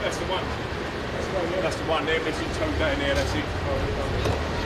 That's the one. That's the one, yeah. That's the one there, missing toe down there, that's it.